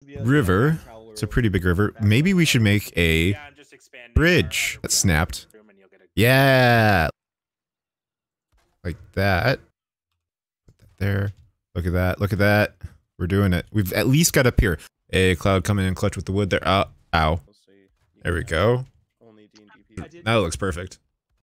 river. It's a pretty big river. Maybe we should make a bridge that snapped. Yeah. Like that. Put that there. Look at that. Look at that. We're doing it. We've at least got up here. A cloud coming in clutch with the wood there. Ow. There we go. That looks perfect.